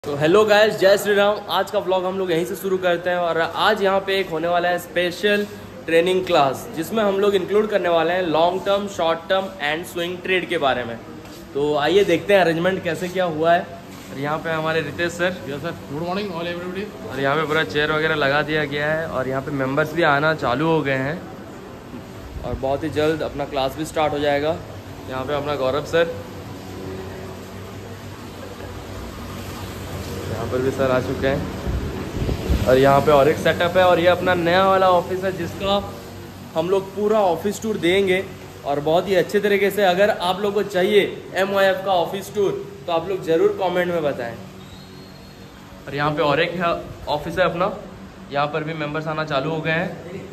तो hello guys, जय श्री राम। आज का व्लॉग हम लोग यहीं से शुरू करते हैं और आज यहाँ पे एक होने वाला है स्पेशल ट्रेनिंग क्लास, जिसमें हम लोग इंक्लूड करने वाले हैं long term, short term and swing trade के बारे में। तो आइए देखते हैं अरेंजमेंट कैसे क्या हुआ है। और यहाँ पे हमारे Ritesh sir. Yes sir, good morning all everybody. और यहाँ पे पूरा चेयर वगैरह लगा दिया गया है और यहाँ पे मेंबर्स भी आना चालू हो गए हैं और बहुत ही जल्द अपना क्लास भी स्टार्ट हो जाएगा। यहाँ पे अपना गौरव सर, यहाँ पर भी सर आ चुके हैं। और यहाँ पे और एक सेटअप है और ये अपना नया वाला ऑफिस है जिसका हम लोग पूरा ऑफिस टूर देंगे और बहुत ही अच्छे तरीके से। अगर आप लोग को चाहिए MYF का ऑफिस टूर तो आप लोग ज़रूर कमेंट में बताएं। और यहाँ पे और एक ऑफिस है अपना, यहाँ पर भी मेंबर्स आना चालू हो गए हैं।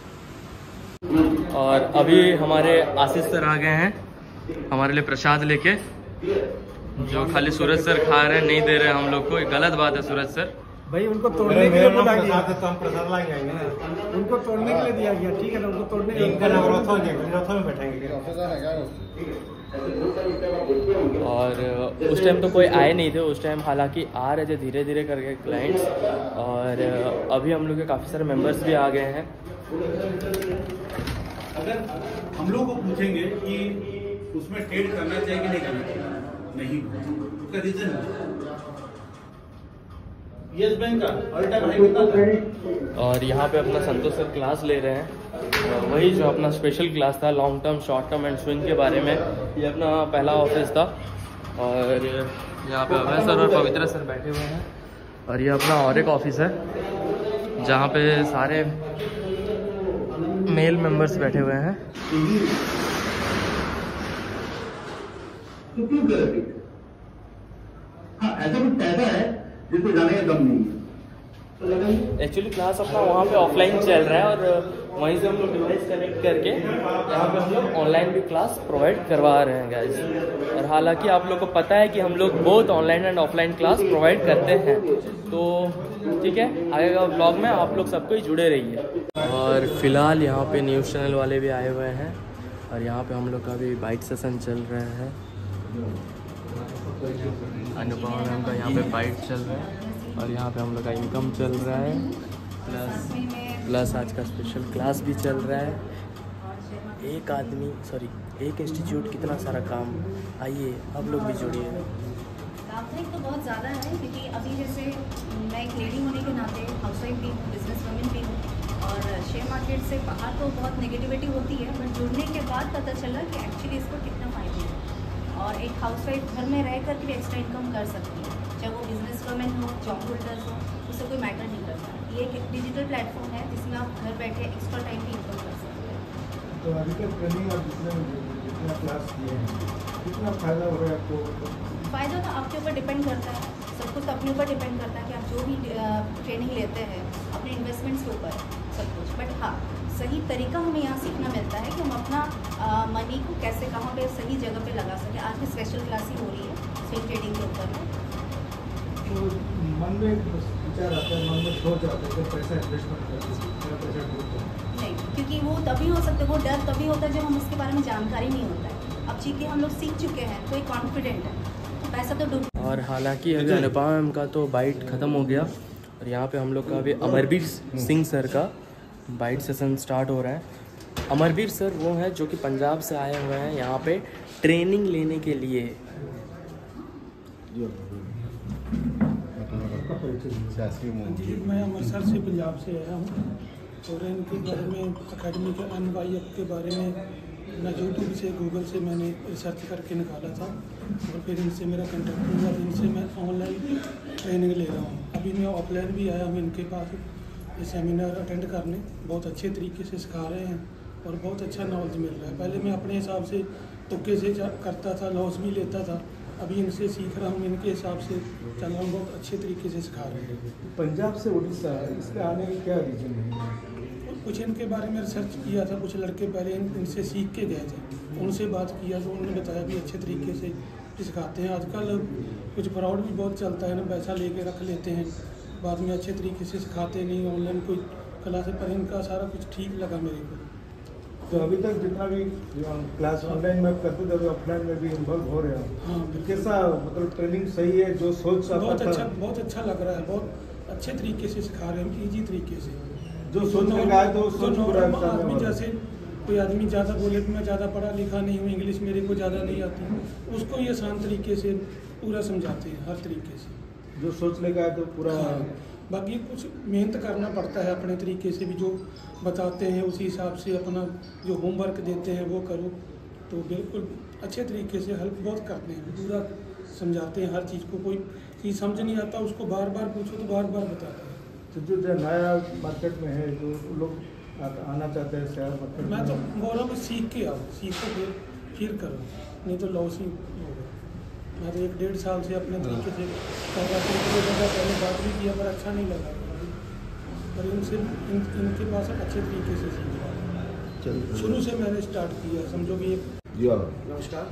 और अभी हमारे आशीष सर आ गए हैं हमारे लिए प्रसाद लेके, जो खाली सूरज सर खा रहे हैं, नहीं दे रहे हम लोग को। गलत बात है सूरज सर। भाई उनको तोड़ने के लिए बोला गया, तो हम प्रसाद ला के आएंगे ना। उनको तोड़ने के लिए दिया गया। ठीक है ना, उनको तोड़ने के लिए रथों में बैठेंगे। और उस टाइम तो कोई आए नहीं थे, उस टाइम हालांकि आ रहे थे धीरे धीरे करके क्लाइंट्स। और अभी हम लोग के काफ़ी सारे मेंबर्स भी आ गए हैं। अगर हम लोग को पूछेंगे कि उसमें ट्रेड करना चाहिए कि नहीं करना चाहिए, नहीं, उसका रीजन यस बैंक का ऑल टाइम हाई कितना था। और यहाँ पे अपना संतोष सर क्लास ले रहे हैं, वही जो अपना स्पेशल क्लास था long term, short term and swing के बारे में। ये अपना पहला ऑफिस था। और यहाँ पे अभय सर और पवित्र सर बैठे हुए हैं। और ये अपना और एक ऑफिस है जहाँ पे सारे मेल मेंबर्स बैठे हुए हैं। तो क्यों करेंगे? हाँ, ऐसा कुछ पैसा है जिसको जाने का दम नहीं है। एक्चुअली क्लास अपना वहाँ पे ऑफलाइन चल रहा है और वहीं से हम लोग डिवाइस कनेक्ट करके यहाँ पे हम लोग ऑनलाइन भी क्लास प्रोवाइड करवा रहे हैं गाइस। और हालांकि आप लोग को पता है कि हम लोग both online and offline class provide करते हैं। तो ठीक है, आगे का ब्लॉग में आप लोग सबको ही जुड़े रहिए। और फिलहाल यहाँ पे न्यूज़ चैनल वाले भी आए हुए हैं और यहाँ पे हम लोग का भी बाइट सेशन चल रहा है। अनुपमा मैम का यहाँ पे बाइट चल रहा है और यहाँ पे हम लोग का इनकम चल रहा है, प्लस आज का स्पेशल क्लास भी चल रहा है। एक इंस्टीट्यूट कितना सारा काम। आइए अब लोग भी जुड़िए। लाभदायक तो बहुत ज़्यादा है, क्योंकि अभी जैसे मैं एक लेडी होने के नाते हाउसवाइफ भी हूँ, बिजनेस वुमेन भी हूँ। और शेयर मार्केट से बाहर तो बहुत नेगेटिविटी होती है, बट जुड़ने के बाद पता चला कि एक्चुअली इसको कितना फ़ायदे है। और एक हाउसवाइफ घर में रह कर भी एक्स्ट्रा इनकम कर सकती है, चाहे वो बिजनेस वुमेन हो, जॉब होल्डर्स हो, उससे कोई मैटर नहीं करता। ये एक डिजिटल प्लेटफॉर्म है जिसमें आप घर बैठे एक्स्ट्रा टाइम की इनकम कर सकते हैं। तो अभी तक ट्रेनिंग आप जितना क्लास किए हैं, कितना फायदा हो रहा है आपको? फ़ायदा तो आपके ऊपर डिपेंड करता है, सब कुछ अपने ऊपर डिपेंड करता है कि आप जो भी ट्रेनिंग लेते हैं अपने इन्वेस्टमेंट्स के ऊपर सब कुछ। बट हाँ, सही तरीका हमें यहाँ सीखना मिलता है कि हम अपना मनी को कैसे कहाँ पे सही जगह पे लगा सकें। आज भी स्पेशल क्लास ही हो रही है स्विंग ट्रेडिंग के ऊपर में। तो मन में विचार आता है, मन में सोच आता है कि पैसा इन्वेस्टमेंट करते हैं नहीं, क्योंकि वो तभी हो सकता है, वो डर तभी होता है जब हम उसके बारे में जानकारी नहीं होता है। अब चीज़ें हम लोग सीख चुके हैं तो एक कॉन्फिडेंट है, तो पैसा तो डूब। और हालांकि अभी अनुपमा मैम का तो बाइट ख़त्म हो गया और यहाँ पे हम लोग का अभी अमरवीर सिंह सर का बाइट सेशन स्टार्ट हो रहा है। अमरवीर सर वो हैं जो कि पंजाब से आए हुए हैं यहाँ पे ट्रेनिंग लेने के लिए। मैं अमृतसर से पंजाब से आया हूँ और इनके बारे में अकेडमी के MYF के बारे में मैं यूट्यूब से, गूगल से मैंने रिसर्च करके निकाला था और फिर इनसे मेरा कंटेक्ट हुआ। इनसे मैं ऑनलाइन ट्रेनिंग ले रहा हूँ। अभी मैं ऑफलाइन भी आया हूँ इनके पास ये सेमिनार अटेंड करने। बहुत अच्छे तरीके से सिखा रहे हैं और बहुत अच्छा नॉलेज मिल रहा है। पहले मैं अपने हिसाब से तुक्के से करता था, लॉस भी लेता था। अभी इनसे सीख रहा हूँ, इनके हिसाब से चल रहा हूँ। बहुत अच्छे तरीके से सिखा रहे हैं। पंजाब से उड़ीसा, इसके आने का क्या रीज़न है? कुछ इनके बारे में रिसर्च किया था, कुछ लड़के पहले इनसे सीख के गए थे, उनसे बात किया तो उन्होंने बताया भी अच्छे तरीके से सिखाते हैं। आजकल कुछ फ्रॉड भी बहुत चलता है ना, पैसा लेके रख लेते हैं, बाद में अच्छे तरीके से सिखाते नहीं, ऑनलाइन कोई क्लास है। पर इनका सारा कुछ ठीक लगा मेरे को। तो अभी तक जितना भी क्लास ऑनलाइन में करते थे ऑफलाइन में भी इन्वॉल्व हो रहे हैं। हाँ, तो कैसा मतलब ट्रेनिंग सही है? जो सोच बहुत अच्छा लग रहा है। बहुत अच्छे तरीके से सिखा रहे हैं, इजी तरीके से। जो सोच में आए तो सोच पूरा आदमी, जैसे कोई आदमी ज़्यादा बोले कि मैं ज़्यादा पढ़ा लिखा नहीं हूँ, इंग्लिश मेरे को ज़्यादा नहीं आती, उसको ये आसान तरीके से पूरा समझाते हैं हर तरीके से। जो सोच लेकर आए तो पूरा। बाकी कुछ मेहनत करना पड़ता है अपने तरीके से भी, जो बताते हैं उसी हिसाब से अपना जो होमवर्क देते हैं वो करो, तो बिल्कुल अच्छे तरीके से हेल्प बहुत करते हैं, पूरा समझाते हैं हर चीज़ को। कोई चीज़ समझ नहीं आता उसको बार बार पूछो तो बार बार बताते हैं। तो जो नया मार्केट में है, जो लोग आना चाहते हैं शेयर मार्केट, मैं तो बोल रहा हूँ सीख के आओ, सीखो फिर करो, नहीं तो लॉस ही होगा। मैं तो 1-1.5 साल से अपने तरीके से कर रहा था, पहले बात भी किया पर अच्छा नहीं लगा, पर इनके पास अच्छे तरीके से सीखा। शुरू से मैंने स्टार्ट किया, समझो कि नमस्कार।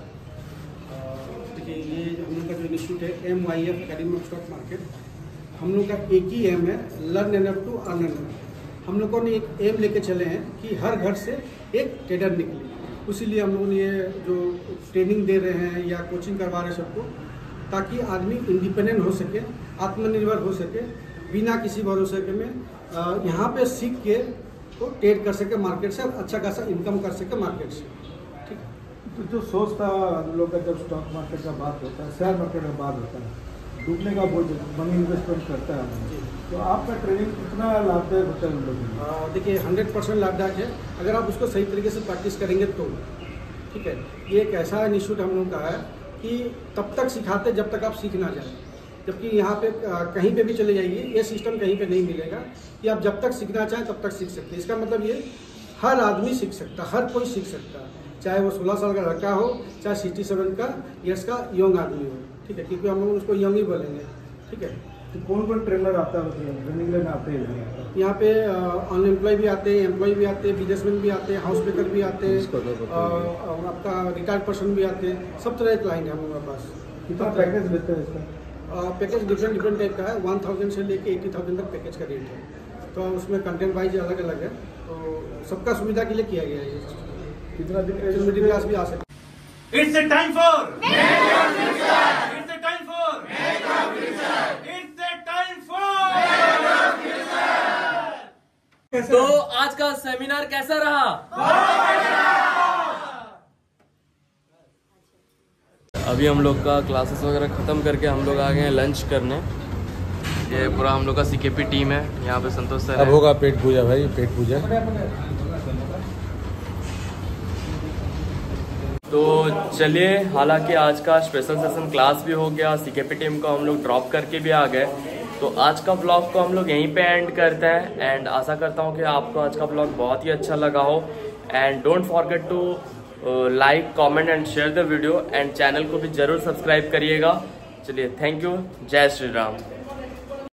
देखिए, ये हम लोग का जो इंस्टीट्यूट है MYF academy of stock market, हम लोग का एक ही एम है, learn enough to earn enough. हम लोगों ने एक एम लेके चले हैं कि हर घर से एक ट्रेडर निकले। इसीलिए हम लोगों ने ये जो ट्रेनिंग दे रहे हैं या कोचिंग करवा रहे हैं सबको, ताकि आदमी इंडिपेंडेंट हो सके, आत्मनिर्भर हो सके, बिना किसी भरोसे के में यहाँ पे सीख के तो ट्रेड कर सके मार्केट से, और अच्छा खासा इनकम कर सके मार्केट से। ठीक है। तो जो सोच था हम लोग का, जब स्टॉक मार्केट का बात होता है, शेयर मार्केट का बात होता है, डूबने का बोझ मनी इन्वेस्टमेंट करता है, तो आपका ट्रेनिंग कितना लाभदायक होता है उन लोगों? देखिए, 100% लाभदायक है अगर आप उसको सही तरीके से प्रैक्टिस करेंगे तो। ठीक है। ये एक ऐसा इंस्टीट्यूट हम लोग का है कि तब तक सिखाते जब तक आप सीख ना जाए, जबकि यहाँ पे कहीं पे भी चले जाइए ये सिस्टम कहीं पे नहीं मिलेगा कि आप जब तक सीखना चाहें तब तक सीख सकते हैं। इसका मतलब ये हर आदमी सीख सकता, हर कोई सीख सकता है, चाहे वो 16 साल का लड़का हो, चाहे 67 का ईयर्स का यंग आदमी हो। ठीक है, क्योंकि हम लोग उसको यंग ही बोलेंगे। ठीक है। तो कौन कौन ट्रेनर आता है ट्रेनिंग लेने आते हैं? यहाँ पे अनएम्प्लॉय भी आते हैं, एम्प्लॉय भी आते हैं, बिजनेसमैन भी आते हैं, हाउस ब्रेकर भी आते हैं, आपका रिटायर्ड पर्सन भी आते हैं, सब तरह के क्लाइंट है हम लोगों के पास। कितना पैकेज देते हैं इसका? पैकेज डिफरेंट टाइप का है, 1000 से लेके 80,000 तक पैकेज का रेट है। तो उसमें कंटेंट वाइज अलग अलग है, तो सबका सुविधा के लिए किया गया है। कितना दिन मिडिल क्लास भी आ सकते। It's the time for Make your future. It's the time for Make your future. It's the time for Make your future. तो आज का सेमिनार कैसा रहा? अभी हम लोग का क्लासेस वगैरह ख़त्म करके हम लोग आ गए हैं लंच करने। ये पूरा हम लोग का CKP टीम है, यहाँ पे संतोष सर। अब होगा पेट पूजा भाई, पेट पूजा। तो चलिए, हालांकि आज का स्पेशल सेशन क्लास भी हो गया, CKP टीम को हम लोग ड्रॉप करके भी आ गए, तो आज का ब्लॉग को हम लोग यहीं पे एंड करते हैं। एंड आशा करता हूँ कि आपको आज का ब्लॉग बहुत ही अच्छा लगा हो। And don't forget to like, comment and share the video, and channel को भी जरूर सब्सक्राइब करिएगा। चलिए, थैंक यू, जय श्री राम।